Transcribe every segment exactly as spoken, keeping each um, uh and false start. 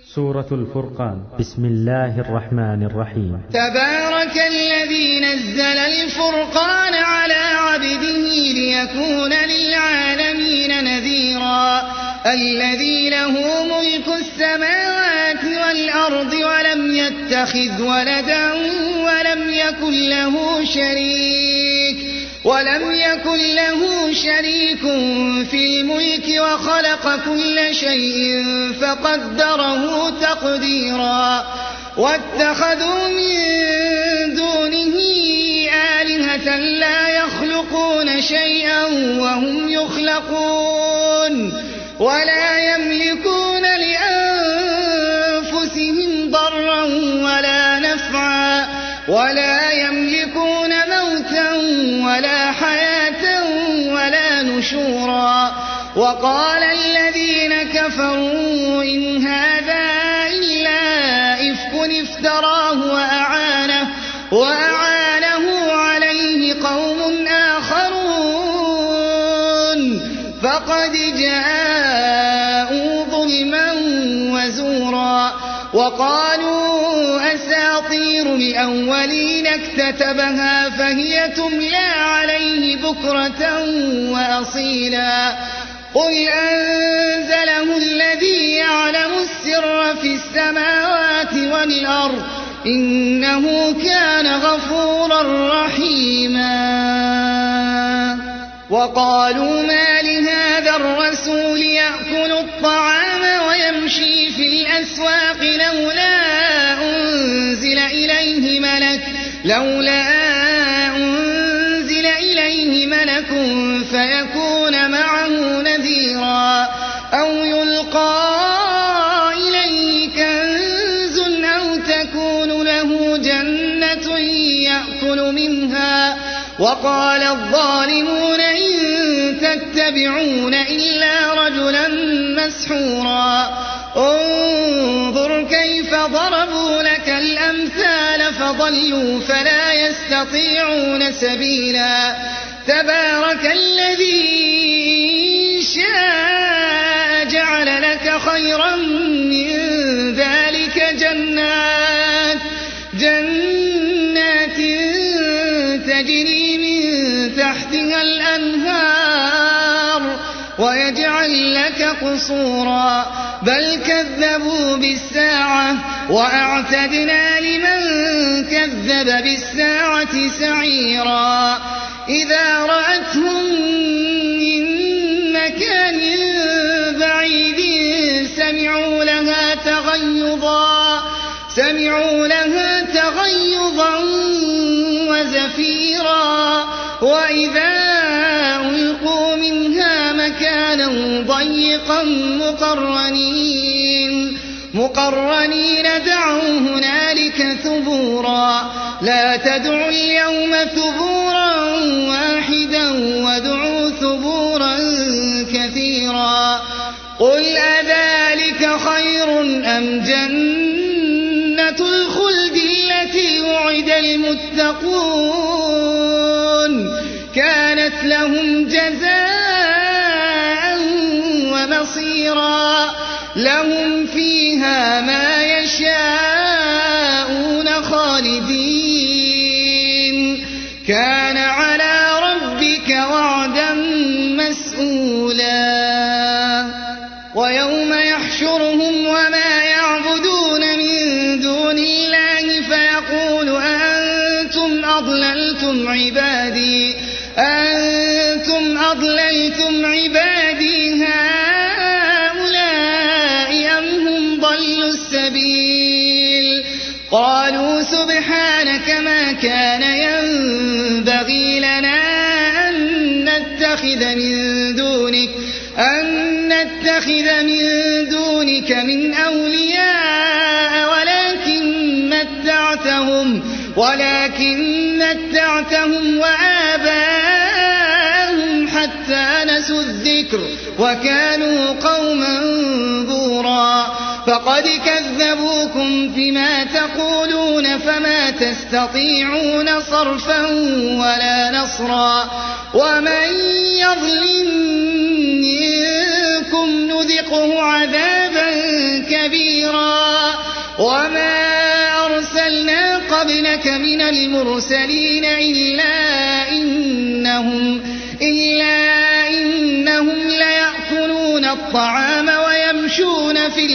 سورة الفرقان. بسم الله الرحمن الرحيم. تبارك الذي نزل الفرقان على عبده ليكون للعالمين نذيرا الذي له ملك السماوات والأرض ولم يتخذ ولدا ولم يكن له شريك ولم يكن له شريك في الملك وخلق كل شيء فقدره تقديرا واتخذوا من دونه آلهة لا يخلقون شيئا وهم يخلقون ولا يملكون لأنفسهم ضرا ولا نفعا ولا يملكون موتا ولا حياة ولا نشورا وقال الذين كفروا إن هذا إلا إفك افتراه وأعانه, وأعانه عليه قوم آخرون فقد جاءوا ظلما وزورا وقالوا أساطير الأولين اكتتبها فهي تملى عليه بكرة وأصيلا قل أنزله الذي يعلم السر في السماوات والأرض إنه كان غفورا رحيما وقالوا ما لهذا الرسول يأكل الطعام ويمشي في الأسواق لولا أنزل إليه ملك لولا أنزل إليه ملك فيكون معه نذيرا أو يلقى إليه كنز أو تكون له جنة يأكل منها وقال الظالمون إن تتبعون إلا رجلا مسحورا انظر كيف ضربوا لك الأمثال فضلوا فلا يستطيعون سبيلا تبارك الذي شاء جعل لك خيرا من ذلك جنات جنات تجري من تحتها الأنهار ويجعل لك قصورا بل كذبوا بالساعة وأعتدنا لمن كذب بالساعة سعيرا إذا رأتهم من مكان بعيد سمعوا لها تغيظا سمعوا لها تغيظا وزفيرا وإذا ألقوا منها مكانا ضيقا مقرنين مقرنين دعوا هنالك ثبورا لا تدعوا اليوم ثبورا واحدا وادعوا ثبورا كثيرا قل أذلك خير أم جنة الخلد التي وعد المتقون كانت لهم جزاء ومصيرا لهم فيها ما يشاءون خالدين كان على ربك وعدا مسئولا ويوم يحشرهم وما يعبدون من دون الله فيقول أنتم أضللتم عبادي أنتم أضللتم عبادي هؤلاء أم هم ضلوا السبيل قالوا سبحانك ما كان ينبغي لنا أن نتخذ من دونك أن نتخذ من دونك من أولياء ولكن متعتهم ولكن متعتهم وآباءهم حتى نسوا الذكر وكانوا قوما بورا فقد كذبوكم فيما تقولون فما تستطيعون صرفا ولا نصرا ومن يظلم منكم نذقه عذابا كبيرا وما أرسلنا قبلك من المرسلين إلا إنهم, إلا إنهم ليأكلون الطعام ويمشون في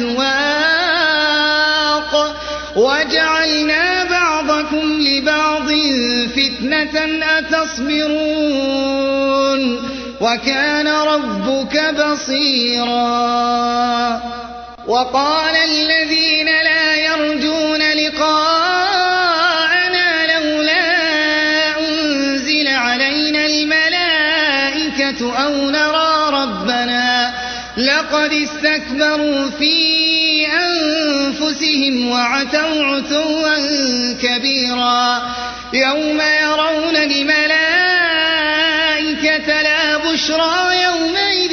الأسواق وجعلنا بعضكم لبعض فتنة أتصبرون وكان ربك بصيرا. وقال الذين لا يرجون لقاءنا لولا أنزل علينا الملائكة أو نرى ربنا لقد استكبروا في أنفسهم وعتوا عتوا كبيرا. يوم يرون الملائكة لا بشرى يومئذ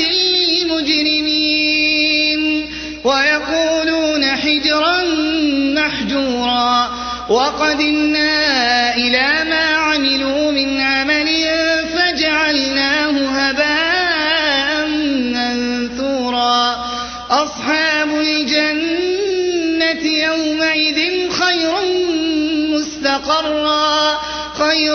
للمجرمين ويقولون حجرا محجورا. وقدمنا إلى ما عملوا من عمل فجعلناه هباء منثورا. أصحاب الجنة يومئذ خير مستقرا خير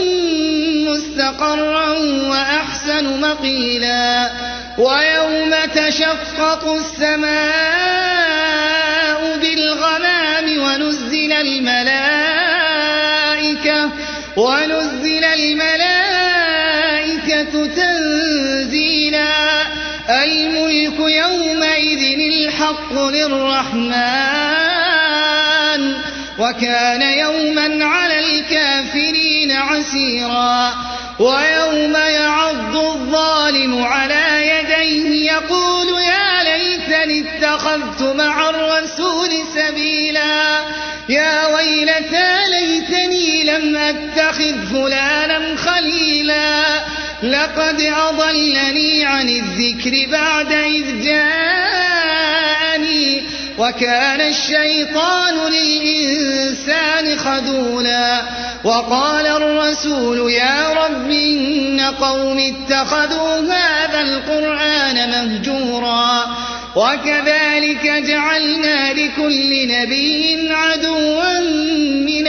مستقرا وأحسن مقيلا. ويوم تشقق السماء بالغمام ونزل الملائكة ونزل الملائكة تنزيلا. الملك يومئذ الحق للرحمن وكان يوما على الكافرين عسيرا. ويوم يعض الظالم على يديه يقول يا ليتني اتخذت مع الرسول سبيلا يا ويلتى ليتني لم أتخذ فلانا خليلا لقد أضلني عن الذكر بعد إذ جاءني وكان الشيطان للإنسان خذولا. وقال الرسول يا رب إن قوم اتخذوا هذا القرآن مهجورا. وكذلك جعلنا لكل نبي عدوا من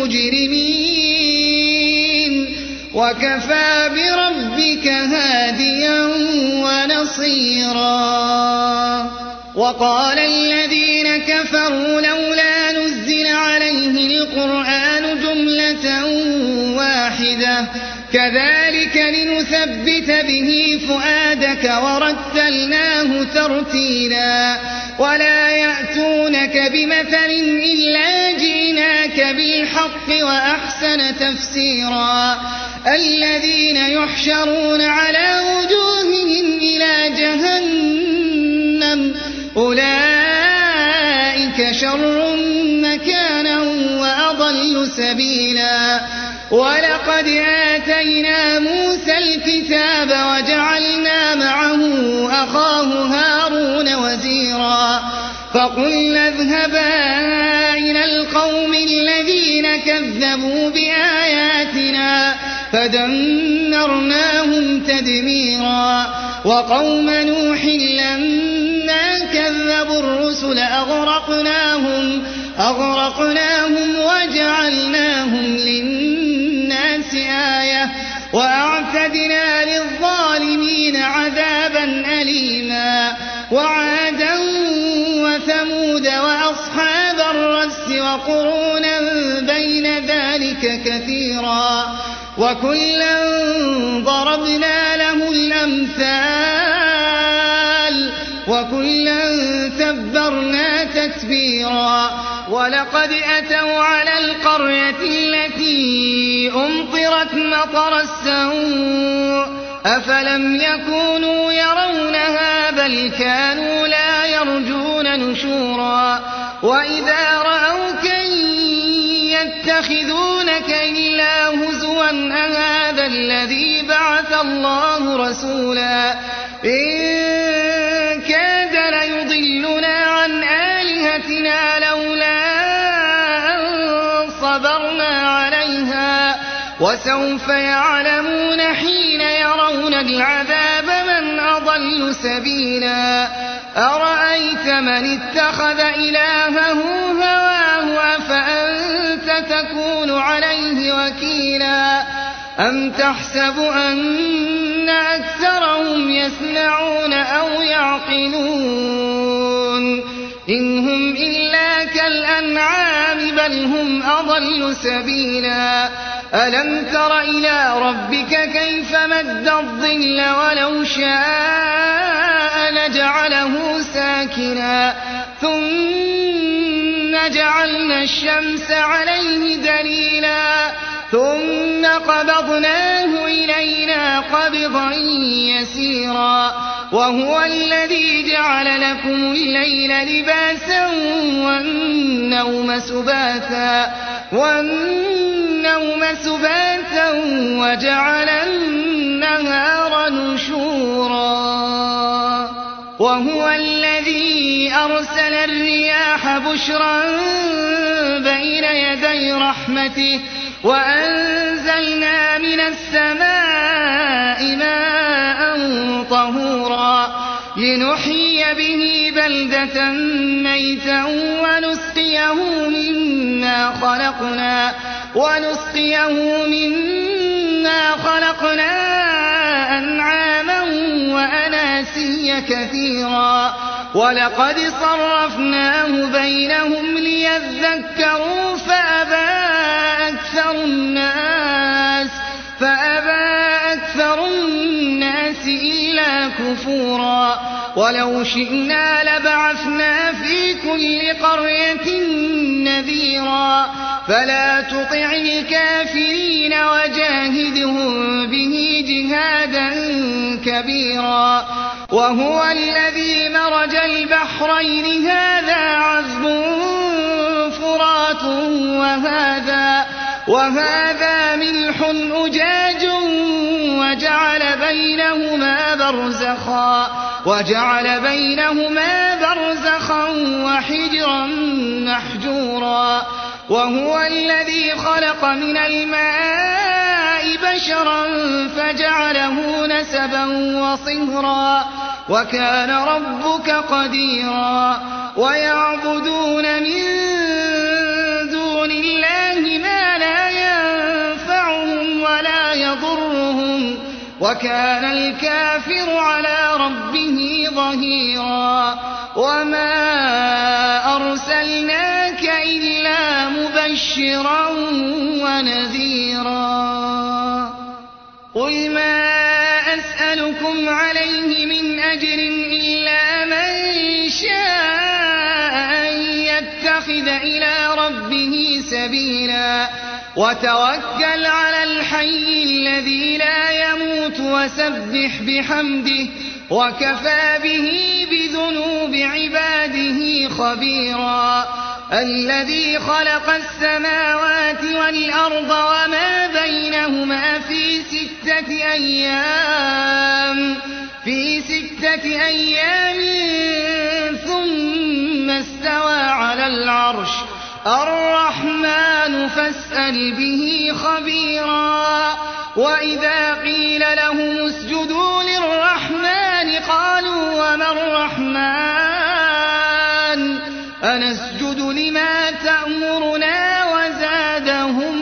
المجرمين وكفى بربك هاديا ونصيرا. وقال الذين كفروا لولا نزل عليه القرآن جملة واحدة كذلك لنثبت به فؤادك ورتلناه ترتيلا. ولا يأتونك بمثل إلا جئناك بالحق وأحسن تفسيرا. الذين يحشرون على وجوههم إلى جهنم أولئك شر مكانا وأضل سبيلا. ولقد آتينا موسى الكتاب وجعلنا معه أخاه هارون وزيرا. فقلنا اذهبا إلى القوم الذين كذبوا بآياتنا فدمرناهم تدميرا. وقوم نوح لما كذبوا الرسل أغرقناهم, أغرقناهم وجعلناهم للناس آية وأعتدنا للظالمين عذابا أليما. وعادا وثمود وأصحاب الرس وقرونا بين ذلك كثيرا وكلا ضربنا له الأمثال وكلا تبرنا تتبيرا. ولقد أتوا على القرية التي أمطرت مطر السوء أفلم يكونوا يرونها بل كانوا لا يرجون نشورا. وإذا رأوك يتخذونك إلا هزوا أهذا الذي بعث الله رسولا إن كاد ليضلنا عن آلهتنا لولا أن صبرنا عليها وسوف يعلمون حين يرون العذاب من أضل سبيلا. أرأيت من اتخذ إلهه هواه أفأنت تكون عليه وكيلا أم تحسب أن أكثرهم يسمعون أو يعقلون إن هم إلا كالأنعام بل هم أضل سبيلا ألم تر إلى ربك كيف مد الظل ولو شاء لجعله ساكنا ثم جعلنا الشمس عليه دليلا ثم قبضناه إلينا قبضا يسيرا وهو الذي جعل لكم الليل لباسا والنوم سباتا والنوم سباتا وجعل النهار نشورا وهو الذي أرسل الرياح بشرا بين يدي رحمته وأنزلنا من السماء ماء طهورا لنحيي به بلدة ميتا ونسقيه مما خلقنا ونسقيه مما خلقنا أنعاما وأناسيا كثيرا ولقد صرفناه بينهم ليذكروا فأبى أكثر الناس فأبى أكثر الناس إلا كفورا ولو شئنا لبعثنا في كل قرية نذيرا فلا تطع الكافرين وجاهدهم به جهادا كبيرا وهو الذي مرج البحرين هذا عذب فرات وهذا وهذا ملح أجاج وجعل بينهما برزخا وجعل بينهما برزخا وحجرا محجورا وهو الذي خلق من الماء بشرا فجعله نسبا وصهرا وكان ربك قديرا ويعبدون من دون الله ما لا ينفعهم ولا يضرهم وكان الكافر على ربه ظهيرا وما أرسلناك إلا مبشرا ونذيرا قل ما أسألكم عليه من أجر إلا من شاء أن يتخذ إلى ربه سبيلا وتوكل على الحي الذي لا يموت وسبح بحمده وكفى به بذنوب عباده خبيرا الذي خلق السماوات والأرض وما بينهما في ستة أيام في ستة أيام ثم استوى على العرش الرحمن فاسأل به خبيرا وإذا قيل لهم اسجدوا للرحمن قالوا وما الرحمن أنسجد لما تأمرنا وزادهم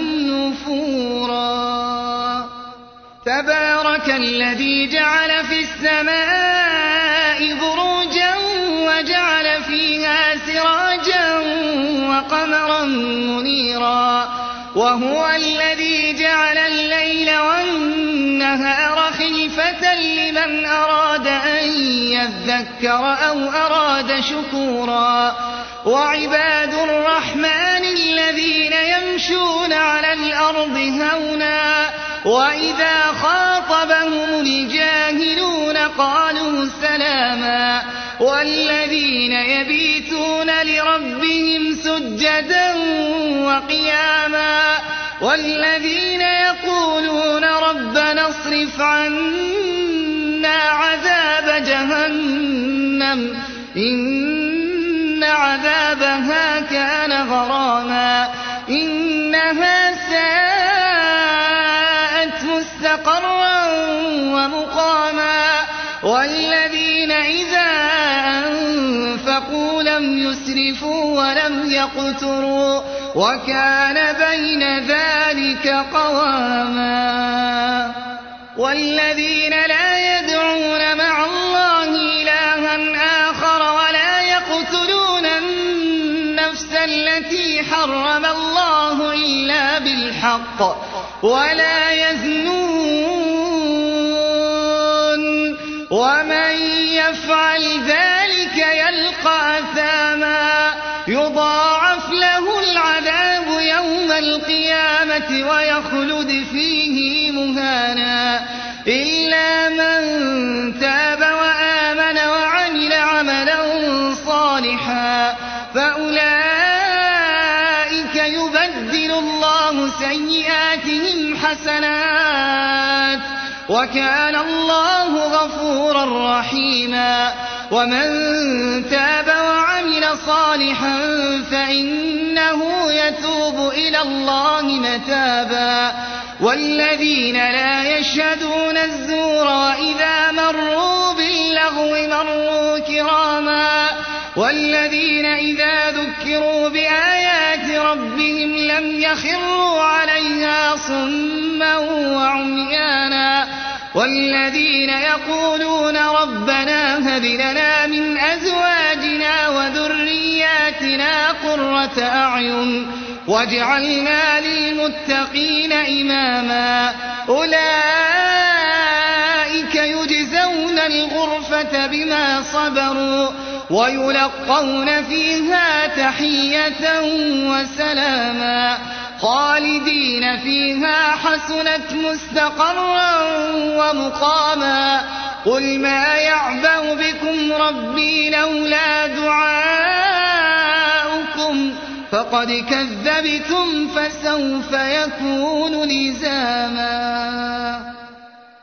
نفورا تبارك الذي جعل في السماء بروجا وجعل فيها سراجا وقمرا منيرا وهو الذي جعل الليل والنهار خلفة لمن أراد أن يذكر أو أراد شكورا وعباد الرحمن الذين يمشون على الأرض هونا وإذا خاطبهم الجاهلون قالوا سلاما والذين يبيتون لربهم سجدا وقياما والذين يقولون ربنا اصرف عنا عذاب جهنم إن عذابها كان غراما إنها ساءت مستقرا ومقاما والذين إذا يسرفوا ولم يقتروا وكان بين ذلك قواما والذين لا يدعون مع الله إلها آخر ولا يقتلون النفس التي حرم الله إلا بالحق ولا يزنون ومن يفعل ذلك يلقى أثاما يضاعف له العذاب يوم القيامة ويخلد فيه مهانا إلا من تاب وآمن وعمل عملا صالحا فأولئك يبدل الله سيئاتهم حسنات وكان الله غفورا رحيما ومن تاب وعمل صالحا فإنه يتوب إلى الله متابا والذين لا يشهدون الزور وإذا مروا باللغو مروا كراما والذين إذا ذكروا بآيات ربهم لم يخروا عليها صما وعميانا والذين يقولون ربنا هب لنا من أزواجنا وذرياتنا قرة أعين واجعلنا للمتقين إماما أولئك يجزون الغرفة بما صبروا ويلقون فيها تحية وسلاما خالدين فيها حسنت مستقرا ومقاما قل ما يعبأ بكم ربي لولا دعاؤكم فقد كذبتم فسوف يكون لزاما